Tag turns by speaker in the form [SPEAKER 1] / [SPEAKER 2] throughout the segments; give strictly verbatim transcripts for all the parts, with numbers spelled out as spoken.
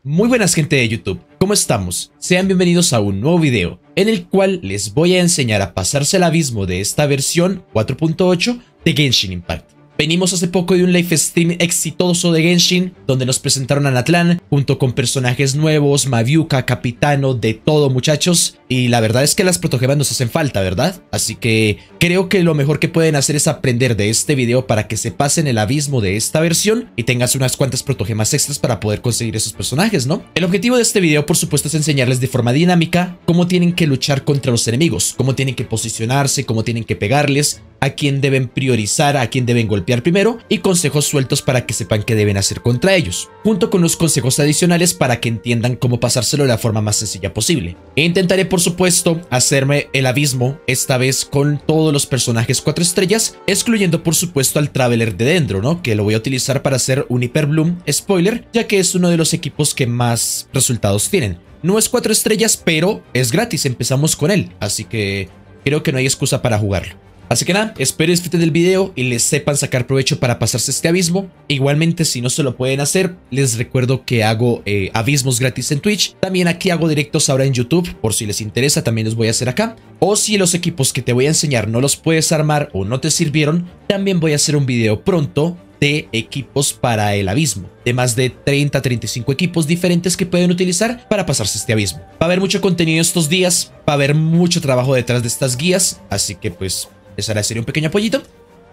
[SPEAKER 1] Muy buenas gente de YouTube, ¿cómo estamos? Sean bienvenidos a un nuevo video, en el cual les voy a enseñar a pasarse el abismo de esta versión cuatro punto ocho de Genshin Impact. Venimos hace poco de un live stream exitoso de Genshin, donde nos presentaron a Natlan, junto con personajes nuevos, Maviuca, Capitano, de todo muchachos, y la verdad es que las protogemas nos hacen falta, ¿verdad? Así que creo que lo mejor que pueden hacer es aprender de este video para que se pasen el abismo de esta versión y tengas unas cuantas protogemas extras para poder conseguir esos personajes, ¿no? El objetivo de este video, por supuesto, es enseñarles de forma dinámica cómo tienen que luchar contra los enemigos, cómo tienen que posicionarse, cómo tienen que pegarles, a quién deben priorizar, a quién deben golpear primero y consejos sueltos para que sepan qué deben hacer contra ellos, junto con los consejos adicionales para que entiendan cómo pasárselo de la forma más sencilla posible. E intentaré, por supuesto, hacerme el abismo, esta vez con todos los personajes cuatro estrellas, excluyendo por supuesto al Traveler de Dendro, ¿no? Que lo voy a utilizar para hacer un Hyper Bloom spoiler, ya que es uno de los equipos que más resultados tienen. No es cuatro estrellas, pero es gratis, empezamos con él, así que creo que no hay excusa para jugarlo. Así que nada, espero disfruten del video y les sepan sacar provecho para pasarse este abismo. Igualmente, si no se lo pueden hacer, les recuerdo que hago eh, abismos gratis en Twitch. También aquí hago directos ahora en YouTube, por si les interesa, también los voy a hacer acá. O si los equipos que te voy a enseñar no los puedes armar o no te sirvieron, también voy a hacer un video pronto de equipos para el abismo, de más de treinta a treinta y cinco equipos diferentes que pueden utilizar para pasarse este abismo. Va a haber mucho contenido estos días, va a haber mucho trabajo detrás de estas guías, así que pues les haré sería un pequeño apoyito.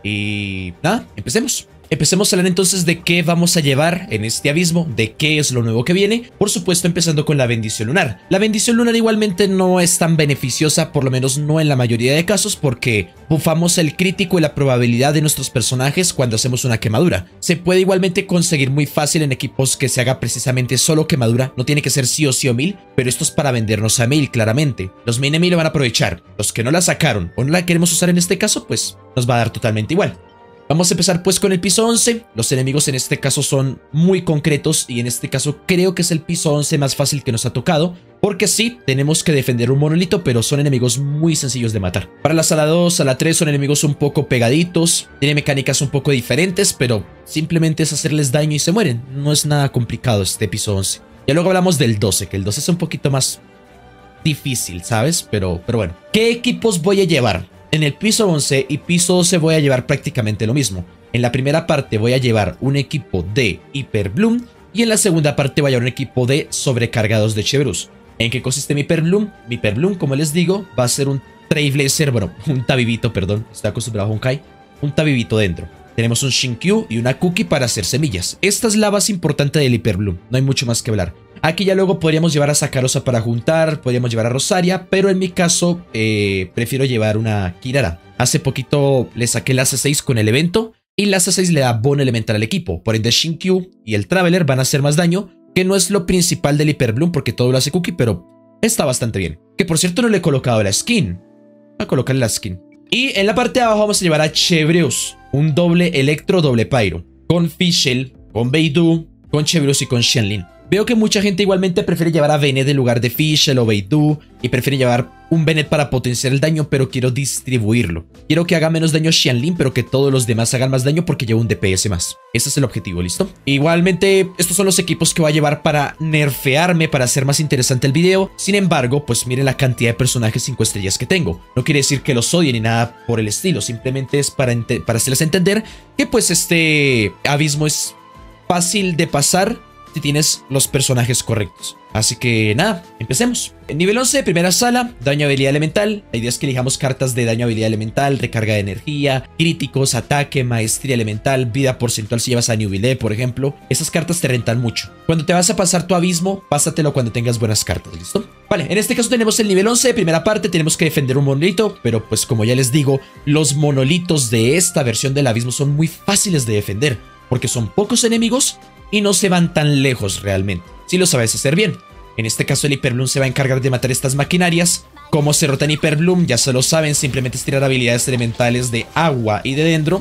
[SPEAKER 1] Y nada, empecemos. Empecemos a hablar entonces de qué vamos a llevar en este abismo, de qué es lo nuevo que viene. Por supuesto, empezando con la bendición lunar. La bendición lunar igualmente no es tan beneficiosa, por lo menos no en la mayoría de casos, porque bufamos el crítico y la probabilidad de nuestros personajes cuando hacemos una quemadura. Se puede igualmente conseguir muy fácil en equipos que se haga precisamente solo quemadura. No tiene que ser sí o sí o mil, pero esto es para vendernos a Mei, claramente. Los main enemy lo van a aprovechar. Los que no la sacaron o no la queremos usar en este caso, pues nos va a dar totalmente igual. Vamos a empezar pues con el piso once. Los enemigos en este caso son muy concretos y en este caso creo que es el piso once más fácil que nos ha tocado, porque sí, tenemos que defender un monolito, pero son enemigos muy sencillos de matar. Para la sala dos, sala tres son enemigos un poco pegaditos, tiene mecánicas un poco diferentes, pero simplemente es hacerles daño y se mueren. No es nada complicado este piso once. Ya luego hablamos del doce, que el doce es un poquito más difícil, ¿sabes? Pero, pero bueno. ¿Qué equipos voy a llevar? En el piso once y piso doce voy a llevar prácticamente lo mismo. En la primera parte voy a llevar un equipo de Hyper Bloom y en la segunda parte voy a llevar un equipo de sobrecargados de Chevreuse. ¿En qué consiste mi Hyper Bloom? Mi Hyper Bloom, como les digo, va a ser un Trailblazer, bueno, un Tabibito, perdón, está acostumbrado a Honkai, un Tabibito dentro. Tenemos un Shinkyu y una Cookie para hacer semillas. Esta es la base importante del Hyper Bloom, no hay mucho más que hablar. Aquí ya luego podríamos llevar a Sakarosa para juntar, podríamos llevar a Rosaria, pero en mi caso eh, prefiero llevar una Kirara. Hace poquito le saqué la C seis con el evento y la C seis le da bono elemental al equipo, por ende Shinkyu y el Traveler van a hacer más daño, que no es lo principal del Hyper Bloom porque todo lo hace Cookie, pero está bastante bien. Que por cierto no le he colocado la skin, voy a colocarle la skin. Y en la parte de abajo vamos a llevar a Chevreuse, un doble Electro, doble Pyro, con Fischl, con Beidou, con Chevreuse y con Xianlin. Veo que mucha gente igualmente prefiere llevar a Bennett en lugar de Fischl o Beidou y prefiere llevar un Bennett para potenciar el daño, pero quiero distribuirlo. Quiero que haga menos daño Xianlin, pero que todos los demás hagan más daño porque lleva un D P S más. Ese es el objetivo, ¿listo? Igualmente, estos son los equipos que voy a llevar para nerfearme, para hacer más interesante el video. Sin embargo, pues miren la cantidad de personajes cinco estrellas que tengo. No quiere decir que los odie ni nada por el estilo, simplemente es para, para hacerles entender que pues este abismo es fácil de pasar si tienes los personajes correctos. Así que nada, empecemos. En nivel once, primera sala, daño habilidad elemental. La idea es que elijamos cartas de daño habilidad elemental, recarga de energía, críticos, ataque, maestría elemental, vida porcentual si llevas a Nubile, por ejemplo. Esas cartas te rentan mucho. Cuando te vas a pasar tu abismo, pásatelo cuando tengas buenas cartas, ¿listo? Vale, en este caso tenemos el nivel once, primera parte, tenemos que defender un monolito, pero pues como ya les digo, los monolitos de esta versión del abismo son muy fáciles de defender, porque son pocos enemigos y no se van tan lejos realmente, si lo sabes hacer bien. En este caso el Hyper Bloom se va a encargar de matar estas maquinarias. Como se rota en Hyper Bloom, ya se lo saben, simplemente es tirar habilidades elementales de agua y de dendro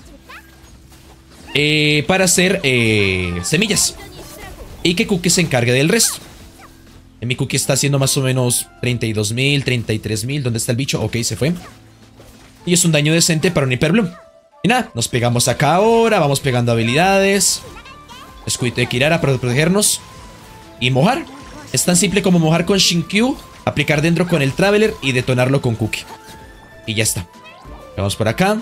[SPEAKER 1] eh, para hacer eh, semillas. Y que Cookie se encargue del resto. En mi Cookie está haciendo más o menos treinta y dos mil, treinta y tres mil. ¿Dónde está el bicho? Ok, se fue. Y es un daño decente para un Hyper Bloom. Y nada, nos pegamos acá ahora, vamos pegando habilidades. Escudito de Kirara para protegernos. y mojar. Es tan simple como mojar con Shinkyu, aplicar dentro con el Traveler y detonarlo con Cookie. Y ya está. Vamos por acá.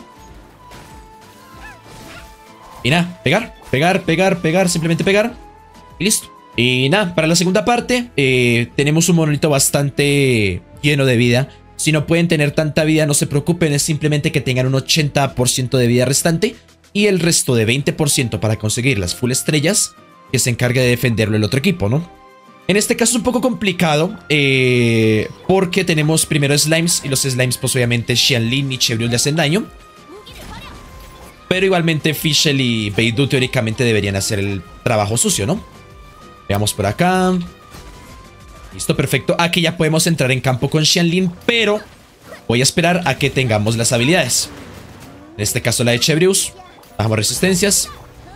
[SPEAKER 1] Y nada, pegar, pegar, pegar, pegar, simplemente pegar. Y listo. Y nada, para la segunda parte eh, tenemos un monolito bastante lleno de vida. Si no pueden tener tanta vida, no se preocupen, es simplemente que tengan un ochenta por ciento de vida restante y el resto de veinte por ciento para conseguir las full estrellas, que se encargue de defenderlo el otro equipo, ¿no? En este caso es un poco complicado eh, porque tenemos primero slimes y los slimes pues obviamente Xianlin y Chebrius le hacen daño. Pero igualmente Fischl y Beidou teóricamente deberían hacer el trabajo sucio, ¿no? Veamos por acá. Listo, perfecto. Aquí ya podemos entrar en campo con Xianlin, pero voy a esperar a que tengamos las habilidades. En este caso la de Chebrius. Bajamos resistencias.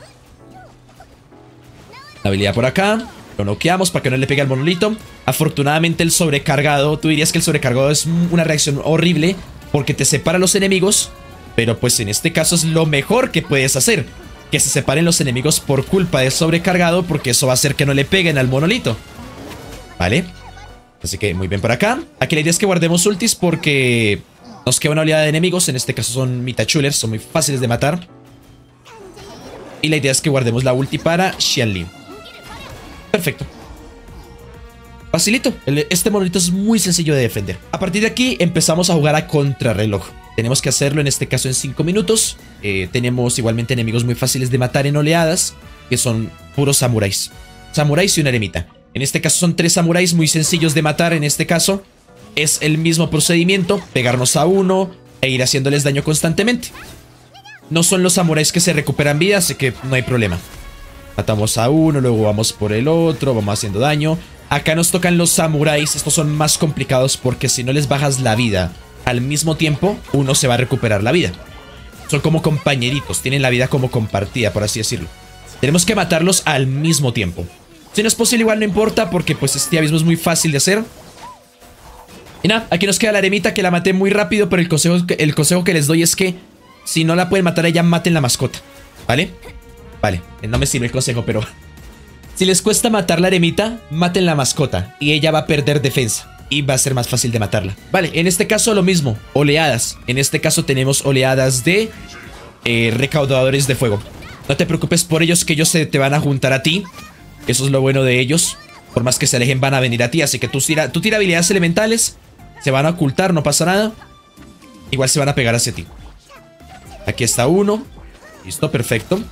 [SPEAKER 1] La habilidad por acá. Lo noqueamos para que no le pegue al monolito. Afortunadamente el sobrecargado, tú dirías que el sobrecargado es una reacción horrible porque te separa a los enemigos, pero pues en este caso es lo mejor que puedes hacer, que se separen los enemigos por culpa del sobrecargado, porque eso va a hacer que no le peguen al monolito. ¿Vale? Así que muy bien por acá. Aquí la idea es que guardemos ultis porque nos queda una oleada de enemigos. En este caso son Mitachulers, son muy fáciles de matar. Y la idea es que guardemos la ulti para Xianlin. Perfecto. Facilito. Este monolito es muy sencillo de defender. A partir de aquí empezamos a jugar a contrarreloj. Tenemos que hacerlo en este caso en cinco minutos. Eh, tenemos igualmente enemigos muy fáciles de matar en oleadas, que son puros samuráis. Samuráis y una eremita. En este caso son tres samuráis muy sencillos de matar. En este caso es el mismo procedimiento, pegarnos a uno e ir haciéndoles daño constantemente. No son los samuráis que se recuperan vida, así que no hay problema. Matamos a uno, luego vamos por el otro, vamos haciendo daño. Acá nos tocan los samuráis. Estos son más complicados porque si no les bajas la vida al mismo tiempo, uno se va a recuperar la vida. Son como compañeritos, tienen la vida como compartida, por así decirlo. Tenemos que matarlos al mismo tiempo. Si no es posible, igual no importa, porque pues este abismo es muy fácil de hacer. Y nada, aquí nos queda la eremita, que la maté muy rápido, pero el consejo, el consejo que les doy es que si no la pueden matar a ella, maten la mascota, ¿vale? Vale, no me sirve el consejo, pero si les cuesta matar la eremita, maten la mascota y ella va a perder defensa y va a ser más fácil de matarla. Vale, en este caso lo mismo, oleadas. En este caso tenemos oleadas de eh, recaudadores de fuego. No te preocupes por ellos, que ellos se te van a juntar a ti. Eso es lo bueno de ellos. Por más que se alejen, van a venir a ti. Así que tú tira, tú tira habilidades elementales, se van a ocultar, no pasa nada. Igual se van a pegar hacia ti. Aquí está uno. Listo, perfecto.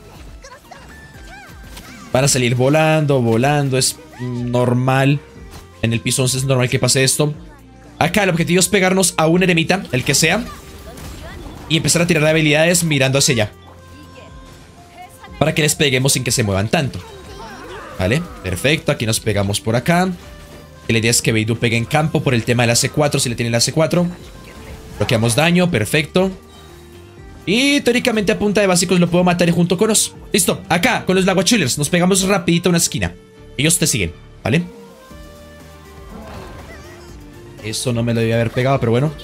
[SPEAKER 1] Van a salir volando, volando. Es normal. En el piso once es normal que pase esto. Acá el objetivo es pegarnos a un eremita, el que sea, y empezar a tirar habilidades mirando hacia allá, para que les peguemos sin que se muevan tanto. Vale, perfecto. Aquí nos pegamos por acá. Y la idea es que Beidou pegue en campo por el tema de la C cuatro, si le tiene la C cuatro. Bloqueamos daño, perfecto. Y teóricamente a punta de básicos lo puedo matar junto con Oz. Listo, acá con los Laguachulers nos pegamos rapidito a una esquina. Ellos te siguen, ¿vale? Eso no me lo debía haber pegado, pero bueno.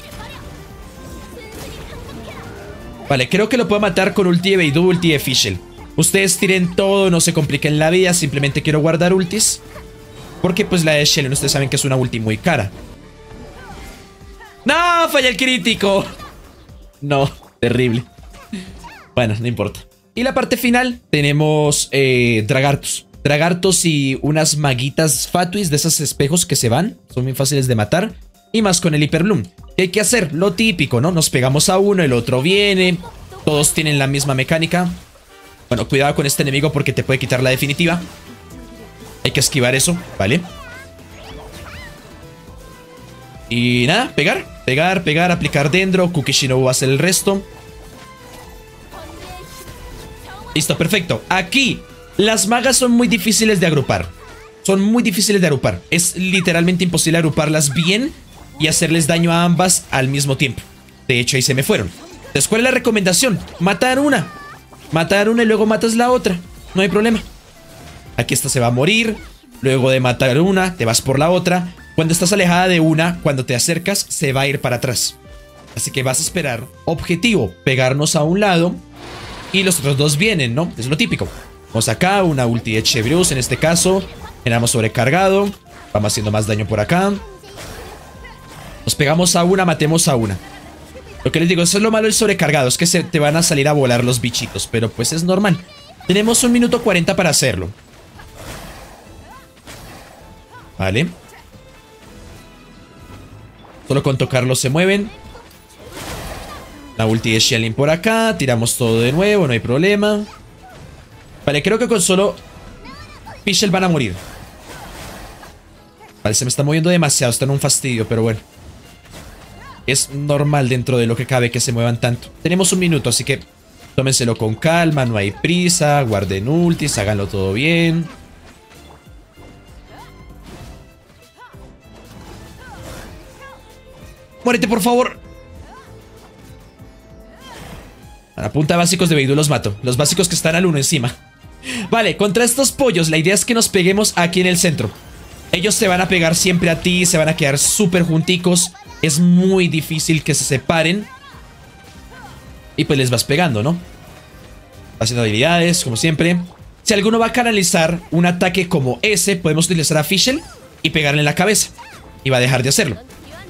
[SPEAKER 1] Vale, creo que lo puedo matar con ulti de Beidou, ulti de Fischl. Ustedes tiren todo, no se compliquen la vida. Simplemente quiero guardar ultis, porque pues la de Xianlin ustedes saben que es una ulti muy cara. ¡No! ¡Falla el crítico! No, terrible. Bueno, no importa. Y la parte final tenemos eh, Dragartos. Dragartos y unas maguitas Fatuis de esos espejos que se van. Son muy fáciles de matar. Y más con el Hyperbloom. ¿Qué hay que hacer? Lo típico, ¿no? Nos pegamos a uno, el otro viene. Todos tienen la misma mecánica. Bueno, cuidado con este enemigo porque te puede quitar la definitiva. Hay que esquivar eso, ¿vale? Y nada, pegar, pegar, pegar, aplicar dentro. Cookie Shinobu va a hacer el resto. Listo, perfecto. Aquí las magas son muy difíciles de agrupar. Son muy difíciles de agrupar. Es literalmente imposible agruparlas bien y hacerles daño a ambas al mismo tiempo. De hecho, ahí se me fueron. Entonces, ¿cuál es la recomendación? Matar una. Matar una y luego matas la otra. No hay problema. Aquí esta se va a morir. Luego de matar una, te vas por la otra. Cuando estás alejada de una, cuando te acercas, se va a ir para atrás. Así que vas a esperar. Objetivo, pegarnos a un lado. Y los otros dos vienen, ¿no? Es lo típico. Vamos acá, una ulti de Chebrius en este caso. Generamos sobrecargado. Vamos haciendo más daño por acá. Nos pegamos a una, matemos a una. Lo que les digo, eso es lo malo del sobrecargado. Es que se te van a salir a volar los bichitos. Pero pues es normal. Tenemos un minuto cuarenta para hacerlo. Vale. Solo con tocarlo se mueven. La ulti de Xianling por acá. Tiramos todo de nuevo, no hay problema. Vale, creo que con solo Fischl van a morir. Vale, se me está moviendo demasiado. Está en un fastidio, pero bueno. Es normal dentro de lo que cabe que se muevan tanto. Tenemos un minuto, así que tómenselo con calma, no hay prisa. Guarden ultis, háganlo todo bien. ¡Muérete, por favor! A la punta de básicos de Beidou los mato. Los básicos que están al uno encima. Vale, contra estos pollos la idea es que nos peguemos aquí en el centro. Ellos se van a pegar siempre a ti, se van a quedar súper junticos. Es muy difícil que se separen. Y pues les vas pegando, ¿no? Haciendo habilidades, como siempre. Si alguno va a canalizar un ataque como ese, podemos utilizar a Fischl y pegarle en la cabeza. Y va a dejar de hacerlo.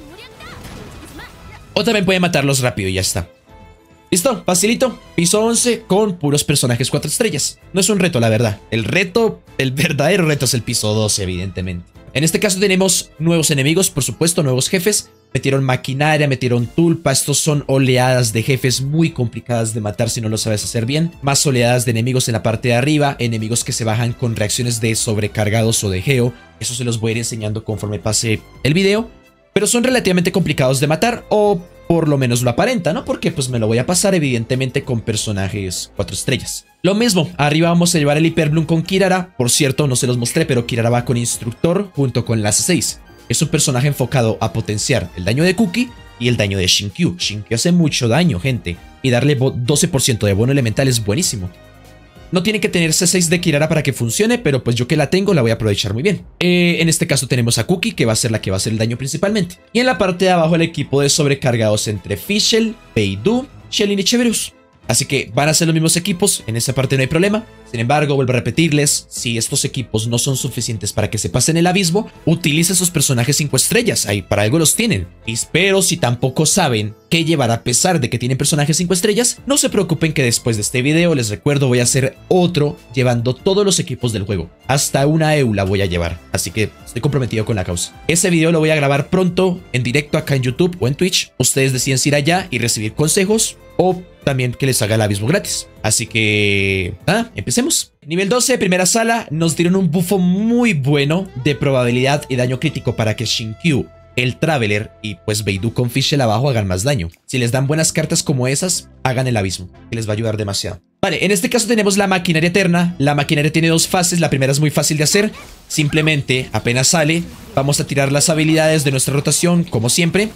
[SPEAKER 1] O también puede matarlos rápido y ya está. Listo, facilito. Piso once con puros personajes cuatro estrellas. No es un reto, la verdad. El reto, el verdadero reto es el piso doce, evidentemente. En este caso tenemos nuevos enemigos, por supuesto, nuevos jefes. Metieron maquinaria, metieron tulpa. Estos son oleadas de jefes muy complicadas de matar si no lo sabes hacer bien. Más oleadas de enemigos en la parte de arriba. Enemigos que se bajan con reacciones de sobrecargados o de geo. Eso se los voy a ir enseñando conforme pase el video. Pero son relativamente complicados de matar, o por lo menos lo aparenta, ¿no? Porque pues me lo voy a pasar evidentemente con personajes cuatro estrellas. Lo mismo, arriba vamos a llevar el Hyper Bloom con Kirara. Por cierto, no se los mostré, pero Kirara va con Instructor junto con la C seis. Es un personaje enfocado a potenciar el daño de Kuki y el daño de Shinkyu. Shinkyu hace mucho daño, gente. Y darle doce por ciento de bono elemental es buenísimo. No tiene que tener C seis de Kirara para que funcione, pero pues yo que la tengo la voy a aprovechar muy bien. Eh, en este caso tenemos a Kuki, que va a ser la que va a hacer el daño principalmente. Y en la parte de abajo el equipo de sobrecargados entre Fischl, Beidou, Xianling y Cheverus. Así que van a ser los mismos equipos, en esa parte no hay problema. Sin embargo, vuelvo a repetirles, si estos equipos no son suficientes para que se pasen el abismo, utiliza esos personajes cinco estrellas, ahí para algo los tienen. Pero si tampoco saben qué llevar a pesar de que tienen personajes cinco estrellas, no se preocupen que después de este video, les recuerdo, voy a hacer otro llevando todos los equipos del juego. Hasta una E U la voy a llevar, así que estoy comprometido con la causa. Ese video lo voy a grabar pronto, en directo acá en YouTube o en Twitch. Ustedes deciden ir allá y recibir consejos, o también que les haga el abismo gratis. Así que, ah, empecemos. Nivel doce, primera sala, nos dieron un buffo muy bueno de probabilidad y daño crítico para que Shinkyu, el Traveler y pues Beidou con Fischl abajo hagan más daño. Si les dan buenas cartas como esas, hagan el abismo, que les va a ayudar demasiado. Vale, en este caso tenemos la maquinaria eterna. La maquinaria tiene dos fases, la primera es muy fácil de hacer. Simplemente, apenas sale, vamos a tirar las habilidades de nuestra rotación, como siempre,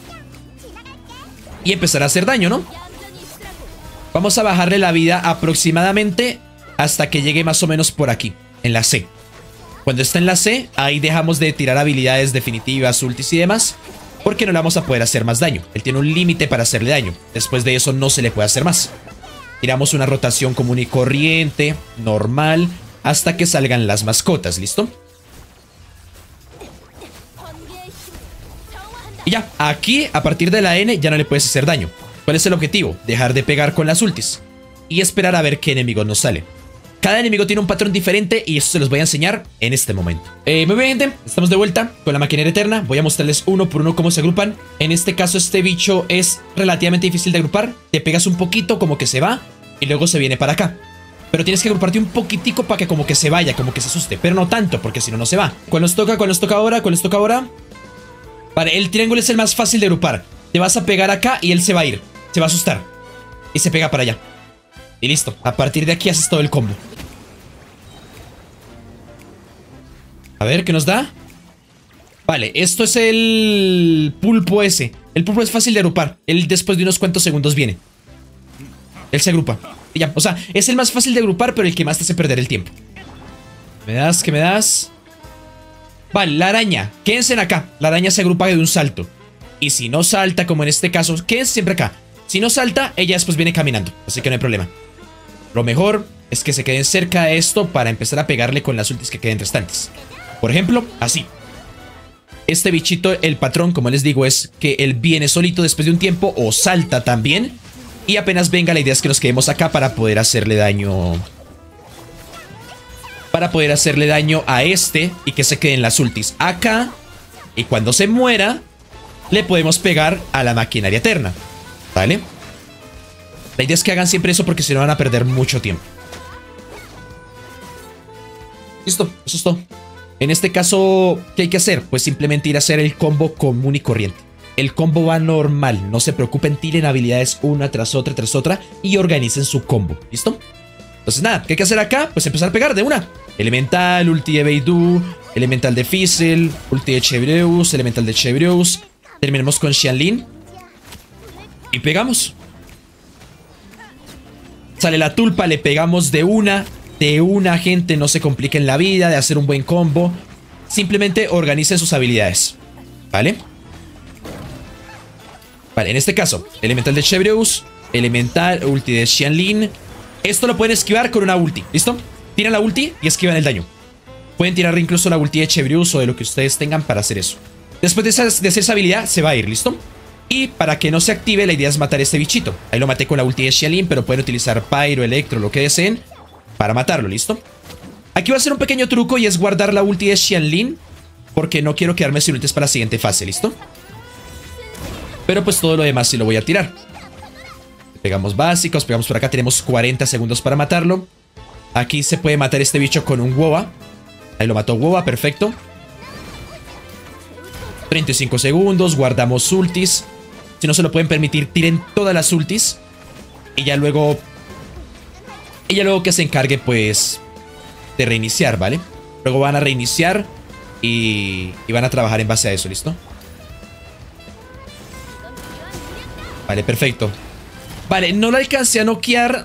[SPEAKER 1] y empezar a hacer daño, ¿no? Vamos a bajarle la vida aproximadamente hasta que llegue más o menos por aquí, en la C. Cuando está en la C, ahí dejamos de tirar habilidades definitivas, ultis y demás, porque no le vamos a poder hacer más daño. Él tiene un límite para hacerle daño. Después de eso no se le puede hacer más. Tiramos una rotación común y corriente, normal, hasta que salgan las mascotas, ¿listo? Y ya, aquí, a partir de la N, ya no le puedes hacer daño. ¿Cuál es el objetivo? Dejar de pegar con las ultis y esperar a ver qué enemigo nos sale. Cada enemigo tiene un patrón diferente y eso se los voy a enseñar en este momento. Eh, muy bien, gente, estamos de vuelta con la maquinaria eterna. Voy a mostrarles uno por uno cómo se agrupan. En este caso este bicho es relativamente difícil de agrupar. Te pegas un poquito, como que se va, y luego se viene para acá. Pero tienes que agruparte un poquitico para que como que se vaya, como que se asuste. Pero no tanto, porque si no, no se va. ¿Cuál nos toca? ¿Cuál nos toca ahora? ¿Cuál nos toca ahora? Vale, el triángulo es el más fácil de agrupar. Te vas a pegar acá y él se va a ir. Se va a asustar. Y se pega para allá. Y listo. A partir de aquí haces todo el combo. A ver, ¿qué nos da? Vale, esto es el pulpo ese. El pulpo es fácil de agrupar. Él después de unos cuantos segundos viene. Él se agrupa. Y ya, o sea, es el más fácil de agrupar, pero el que más te hace perder el tiempo. ¿Me das? ¿Qué me das? Vale, la araña. Quédense acá. La araña se agrupa de un salto. Y si no salta, como en este caso, quédense siempre acá. Si no salta, ella después viene caminando. Así que no hay problema. Lo mejor es que se queden cerca de esto para empezar a pegarle con las ultis que queden restantes. Por ejemplo, así. Este bichito, el patrón, como les digo, es que él viene solito después de un tiempo o salta también. Y apenas venga, la idea es que nos quedemos acá para poder hacerle daño. Para poder hacerle daño a este y que se queden las ultis acá. Y cuando se muera, le podemos pegar a la maquinaria eterna. ¿Vale? La idea es que hagan siempre eso porque si no van a perder mucho tiempo. Listo, eso es todo. En este caso, ¿qué hay que hacer? Pues simplemente ir a hacer el combo común y corriente. El combo va normal, no se preocupen, tiren habilidades una tras otra, tras otra y organicen su combo, ¿listo? Entonces nada, ¿qué hay que hacer acá? Pues empezar a pegar de una. Elemental, ulti de Beidou, elemental de Fizzle, ulti de Chevreus, elemental de Chevreus. Terminemos con Xianlin. Y pegamos. Sale la tulpa, le pegamos de una. De una, gente, no se compliquen la vida de hacer un buen combo. Simplemente organicen sus habilidades, ¿vale? Vale, en este caso, elemental de Chevreus, elemental, ulti de Xianlin. Esto lo pueden esquivar con una ulti, ¿listo? Tiran la ulti y esquivan el daño. Pueden tirar incluso la ulti de Chevreus o de lo que ustedes tengan para hacer eso. Después de, esa, de hacer esa habilidad, se va a ir, ¿listo? Y para que no se active, la idea es matar a este bichito. Ahí lo maté con la ulti de Xianlin, pero pueden utilizar Pyro, Electro, lo que deseen para matarlo, ¿listo? Aquí voy a hacer un pequeño truco y es guardar la ulti de Xianlin, porque no quiero quedarme sin ultis para la siguiente fase, ¿listo? Pero pues todo lo demás sí lo voy a tirar. Pegamos básicos, pegamos por acá, tenemos cuarenta segundos para matarlo. Aquí se puede matar este bicho con un Woba. Ahí lo mató Woba, perfecto. treinta y cinco segundos, guardamos ultis. Si no se lo pueden permitir, tiren todas las ultis. Y ya luego... Y ya luego que se encargue, pues, de reiniciar, ¿vale? Luego van a reiniciar y, y van a trabajar en base a eso, ¿listo? Vale, perfecto. Vale, no lo alcancé a noquear.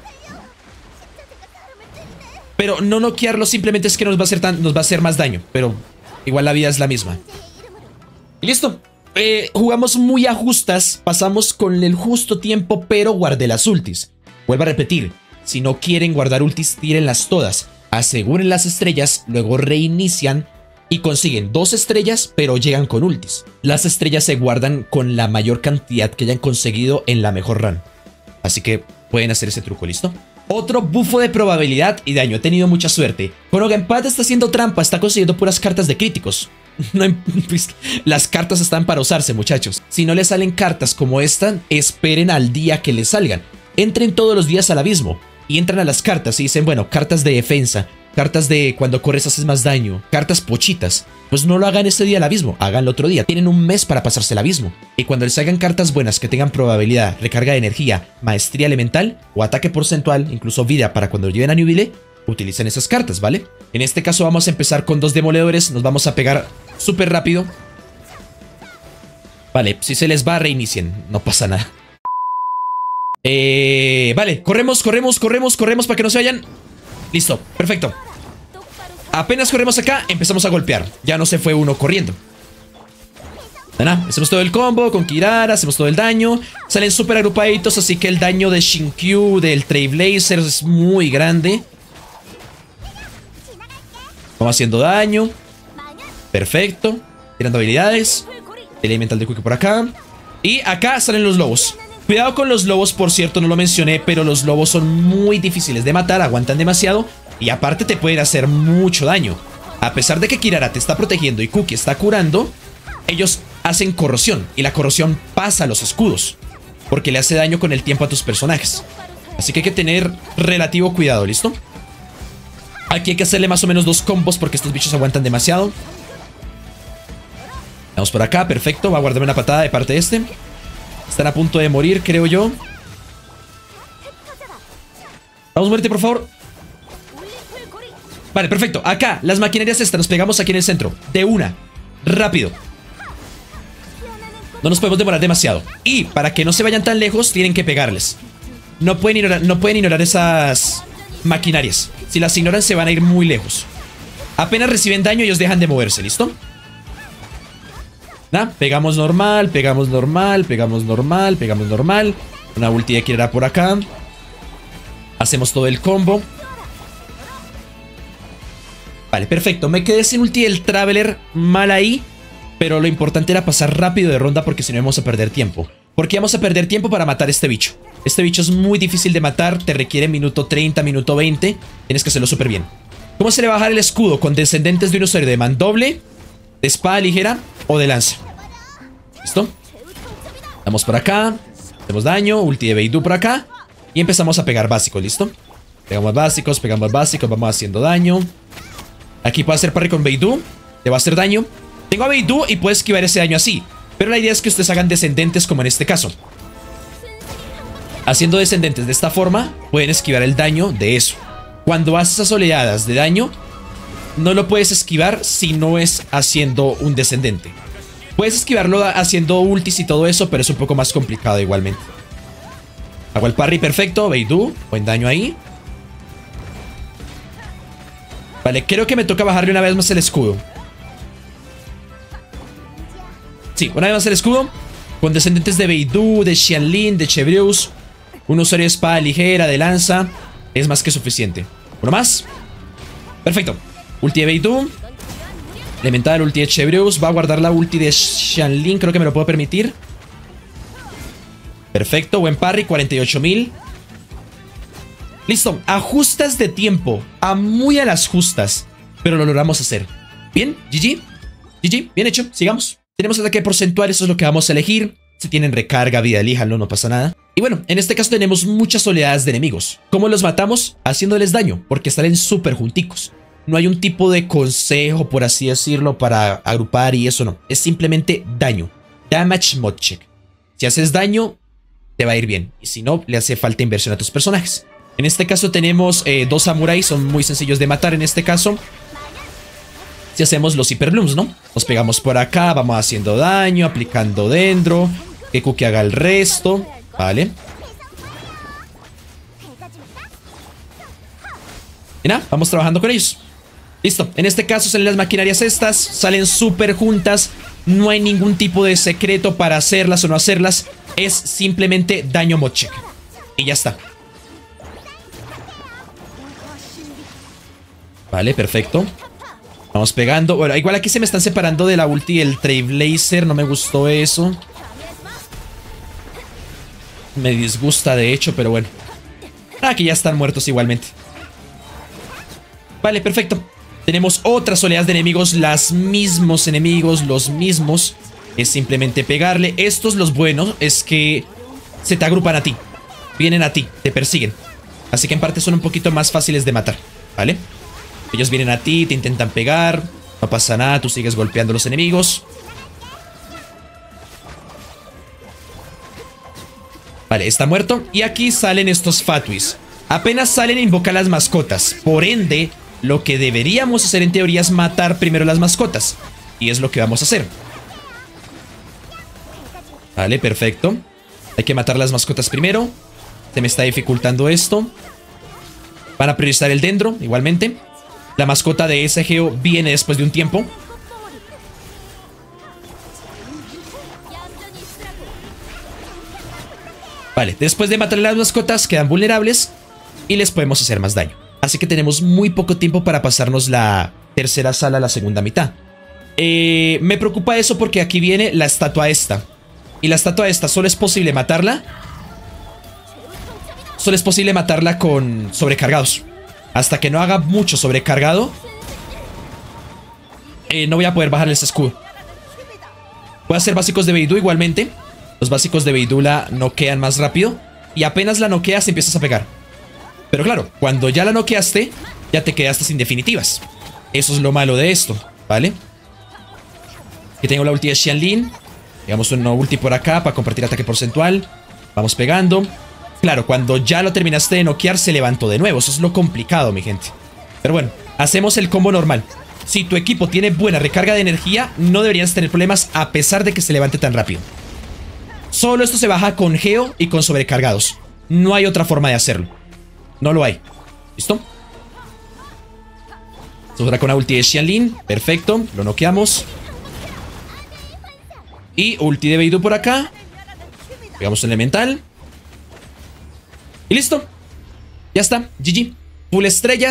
[SPEAKER 1] Pero no noquearlo simplemente es que nos va a hacer, tan, nos va a hacer más daño. Pero igual la vida es la misma. Y listo. Eh, jugamos muy a justas. Pasamos con el justo tiempo, pero guardé las ultis. Vuelvo a repetir. Si no quieren guardar ultis, tírenlas todas. Aseguren las estrellas, luego reinician y consiguen dos estrellas, pero llegan con ultis. Las estrellas se guardan con la mayor cantidad que hayan conseguido en la mejor run. Así que pueden hacer ese truco, ¿listo? Otro bufo de probabilidad y daño. He tenido mucha suerte. Konoha está haciendo trampa, está consiguiendo puras cartas de críticos. No, pues, las cartas están para usarse, muchachos. Si no les salen cartas como esta, esperen al día que les salgan. Entren todos los días al abismo. Y entran a las cartas y dicen, bueno, cartas de defensa, cartas de cuando corres haces más daño, cartas pochitas. Pues no lo hagan ese día al abismo, háganlo otro día. Tienen un mes para pasarse al abismo. Y cuando les salgan cartas buenas que tengan probabilidad, recarga de energía, maestría elemental o ataque porcentual, incluso vida para cuando lleven a Nubile, utilicen esas cartas, ¿vale? En este caso vamos a empezar con dos demoledores, nos vamos a pegar súper rápido. Vale, si se les va, reinicien, no pasa nada. Eh, vale, corremos, corremos, corremos, corremos para que no se vayan. Listo, perfecto. Apenas corremos acá, empezamos a golpear. Ya no se fue uno corriendo. Nada, hacemos todo el combo con Kirara, hacemos todo el daño. Salen súper agrupaditos, así que el daño de Shinkyu, del Trailblazer es muy grande. Vamos haciendo daño. Perfecto. Tirando habilidades. Elemental de Quick por acá. Y acá salen los lobos. Cuidado con los lobos, por cierto, no lo mencioné, pero los lobos son muy difíciles de matar, aguantan demasiado y aparte te pueden hacer mucho daño. A pesar de que Kirara te está protegiendo y Kuki está curando, ellos hacen corrosión y la corrosión pasa a los escudos, porque le hace daño con el tiempo a tus personajes. Así que hay que tener relativo cuidado, ¿listo? Aquí hay que hacerle más o menos dos combos porque estos bichos aguantan demasiado. Vamos por acá, perfecto, va a guardarme una patada de parte de este. Están a punto de morir, creo yo. Vamos, muerte, por favor. Vale, perfecto. Acá, las maquinarias estas. Nos pegamos aquí en el centro. De una. Rápido. No nos podemos demorar demasiado. Y para que no se vayan tan lejos, tienen que pegarles. No pueden ignorar, no pueden ignorar esas maquinarias. Si las ignoran, se van a ir muy lejos. Apenas reciben daño, ellos dejan de moverse, ¿listo? Nah, pegamos normal, pegamos normal, pegamos normal, pegamos normal. Una ulti de Kirara por acá. Hacemos todo el combo. Vale, perfecto. Me quedé sin ulti del Traveler, mal ahí. Pero lo importante era pasar rápido de ronda porque si no vamos a perder tiempo. Porque vamos a perder tiempo para matar a este bicho. Este bicho es muy difícil de matar. Te requiere minuto treinta, minuto veinte. Tienes que hacerlo súper bien. ¿Cómo se le va a bajar el escudo? Con descendentes de un usuario de mandoble, de espada ligera o de lanza. ¿Listo? Vamos por acá. Hacemos daño. Ulti de Beidou por acá. Y empezamos a pegar básicos, ¿listo? Pegamos básicos, pegamos básicos. Vamos haciendo daño. Aquí puedo hacer parry con Beidou. Le va a hacer daño. Tengo a Beidou y puedo esquivar ese daño así. Pero la idea es que ustedes hagan descendentes como en este caso. Haciendo descendentes de esta forma, pueden esquivar el daño de eso. Cuando haces esas oleadas de daño, no lo puedes esquivar si no es haciendo un descendente. Puedes esquivarlo haciendo ultis y todo eso, pero es un poco más complicado igualmente. Hago el parry perfecto, Beidou, buen daño ahí. Vale, creo que me toca bajarle una vez más el escudo. Sí, una vez más el escudo. Con descendentes de Beidou, de Xianlin, de Chevreuse. Un usuario de espada ligera, de lanza. Es más que suficiente. Uno más. Perfecto. Ulti de Beidou. Elemental, ulti de Chevreuse. Va a guardar la ulti de Xianlin. Creo que me lo puedo permitir. Perfecto, buen parry, cuarenta y ocho mil. Listo, ajustas de tiempo. A muy a las justas. Pero lo logramos hacer. Bien, G G. G G, bien hecho, sigamos. Tenemos ataque porcentual, eso es lo que vamos a elegir. Si tienen recarga, vida, elíjanlo, no pasa nada. Y bueno, en este caso tenemos muchas oleadas de enemigos. ¿Cómo los matamos? Haciéndoles daño, porque salen súper junticos. No hay un tipo de consejo, por así decirlo, para agrupar y eso no. Es simplemente daño. Damage mod check. Si haces daño, te va a ir bien. Y si no, le hace falta inversión a tus personajes. En este caso tenemos eh, dos samuráis, son muy sencillos de matar en este caso. Si hacemos los hiperblooms, ¿no? Nos pegamos por acá, vamos haciendo daño, aplicando dendro. Que Kuki haga el resto. Vale. Y nada, vamos trabajando con ellos. Listo, en este caso salen las maquinarias estas. Salen súper juntas. No hay ningún tipo de secreto para hacerlas o no hacerlas. Es simplemente daño mod check. Y ya está. Vale, perfecto. Vamos pegando. Bueno, igual aquí se me están separando de la ulti del Trailblazer. No me gustó eso. Me disgusta de hecho, pero bueno. Ah, que ya están muertos igualmente. Vale, perfecto. Tenemos otras oleadas de enemigos. Los mismos enemigos, los mismos. Es simplemente pegarle. Estos, los buenos, es que se te agrupan a ti. Vienen a ti, te persiguen. Así que en parte son un poquito más fáciles de matar. ¿Vale? Ellos vienen a ti, te intentan pegar. No pasa nada, tú sigues golpeando a los enemigos. Vale, está muerto. Y aquí salen estos Fatwis. Apenas salen, invocan las mascotas. Por ende, lo que deberíamos hacer en teoría es matar primero las mascotas. Y es lo que vamos a hacer. Vale, perfecto. Hay que matar las mascotas primero. Se me está dificultando esto. Van a priorizar el dendro, igualmente. La mascota de S G O viene después de un tiempo. Vale, después de matar a las mascotas quedan vulnerables y les podemos hacer más daño. Así que tenemos muy poco tiempo para pasarnos la tercera sala a la segunda mitad. Eh, me preocupa eso porque aquí viene la estatua esta. Y la estatua esta solo es posible matarla. Solo es posible matarla con sobrecargados. Hasta que no haga mucho sobrecargado, eh, no voy a poder bajarle ese escudo. Voy a hacer básicos de Beidou igualmente. Los básicos de Beidou la noquean más rápido. Y apenas la noqueas empiezas a pegar. Pero claro, cuando ya la noqueaste, ya te quedaste sin definitivas. Eso es lo malo de esto, ¿vale? Aquí tengo la ulti de Xianlin. Digamos una ulti por acá para compartir ataque porcentual. Vamos pegando. Claro, cuando ya lo terminaste de noquear, se levantó de nuevo. Eso es lo complicado, mi gente. Pero bueno, hacemos el combo normal. Si tu equipo tiene buena recarga de energía, no deberías tener problemas a pesar de que se levante tan rápido. Solo esto se baja con geo y con sobrecargados. No hay otra forma de hacerlo. No lo hay. ¿Listo? Ahora con la ulti de Xianlin. Perfecto, lo noqueamos. Y ulti de Beidou por acá. Pegamos un elemental. Y listo. Ya está, G G. Full estrellas.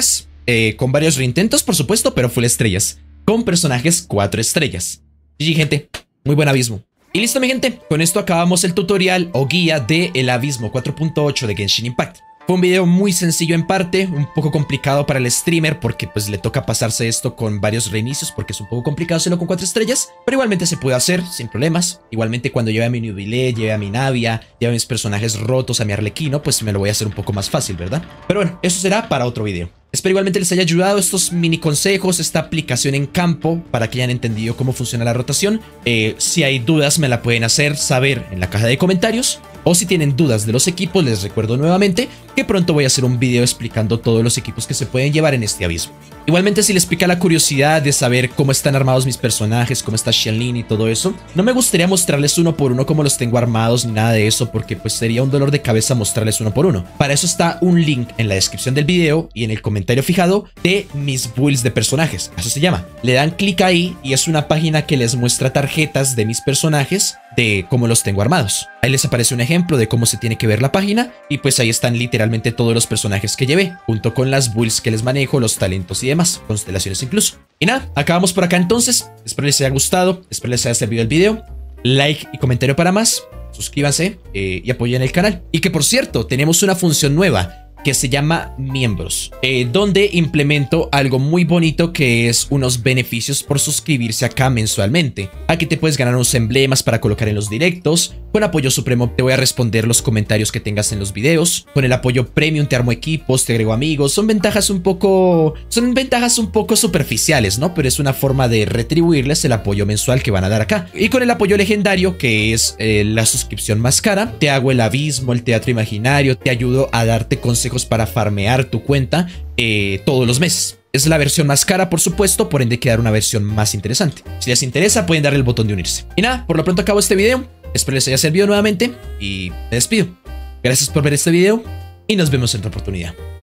[SPEAKER 1] eh, con varios reintentos, por supuesto, pero full estrellas, con personajes cuatro estrellas. G G, gente, muy buen abismo. Y listo, mi gente, con esto acabamos el tutorial o guía de El Abismo cuatro punto ocho de Genshin Impact. Fue un video muy sencillo en parte, un poco complicado para el streamer porque pues le toca pasarse esto con varios reinicios porque es un poco complicado hacerlo con cuatro estrellas, pero igualmente se puede hacer sin problemas. Igualmente cuando lleve a mi Nubile, lleve a mi Navia, lleve a mis personajes rotos, a mi Arlequino, pues me lo voy a hacer un poco más fácil, ¿verdad? Pero bueno, eso será para otro video. Espero igualmente les haya ayudado estos mini consejos, esta aplicación en campo para que hayan entendido cómo funciona la rotación. Eh, si hay dudas me la pueden hacer saber en la caja de comentarios. O si tienen dudas de los equipos, les recuerdo nuevamente que pronto voy a hacer un video explicando todos los equipos que se pueden llevar en este abismo. Igualmente, si les pica la curiosidad de saber cómo están armados mis personajes, cómo está Xianlin y todo eso, no me gustaría mostrarles uno por uno cómo los tengo armados ni nada de eso, porque pues sería un dolor de cabeza mostrarles uno por uno. Para eso está un link en la descripción del video y en el comentario fijado de mis builds de personajes, eso se llama. Le dan clic ahí y es una página que les muestra tarjetas de mis personajes de cómo los tengo armados. Ahí les aparece un ejemplo de cómo se tiene que ver la página y pues ahí están literalmente todos los personajes que llevé, junto con las builds que les manejo, los talentos y demás, constelaciones incluso. Y nada, acabamos por acá entonces. Espero les haya gustado, espero les haya servido el video. Like y comentario para más. Suscríbanse eh, y apoyen el canal. Y que por cierto, tenemos una función nueva que se llama miembros, eh, donde implemento algo muy bonito que es unos beneficios por suscribirse acá mensualmente. Aquí te puedes ganar unos emblemas para colocar en los directos. Con apoyo supremo te voy a responder los comentarios que tengas en los videos. Con el apoyo premium te armo equipos, te agrego amigos. Son ventajas un poco... Son ventajas un poco superficiales, ¿no? Pero es una forma de retribuirles el apoyo mensual que van a dar acá. Y con el apoyo legendario, que es eh, la suscripción más cara, te hago el abismo, el teatro imaginario, te ayudo a darte consejos para farmear tu cuenta eh, todos los meses. Es la versión más cara, por supuesto, por ende quedar una versión más interesante. Si les interesa, pueden darle el botón de unirse. Y nada, por lo pronto acabo este video. Espero les haya servido nuevamente y me despido. Gracias por ver este video y nos vemos en otra oportunidad.